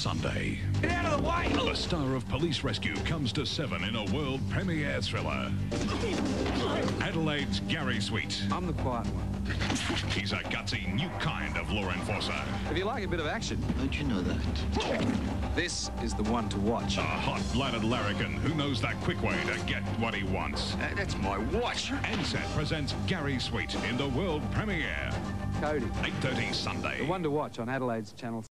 Sunday. Get out of the way! The star of Police Rescue comes to 7 in a world premiere thriller. Adelaide's Gary Sweet. I'm the quiet one. He's a gutsy new kind of law enforcer. If you like a bit of action, How'd you know that? this is the one to watch. A hot-blooded larrikin who knows the quick way to get what he wants. That's my watch. NSAT presents Gary Sweet in the world premiere. Cody. 8:30 Sunday. The one to watch on Adelaide's Channel